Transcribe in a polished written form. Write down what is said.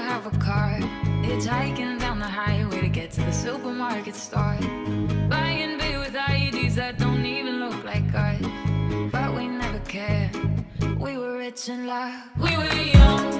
have a car, hitchhiking down the highway to get to the supermarket store, buying beer with IEDs that don't even look like us. But we never cared. We were rich and loved. We were young.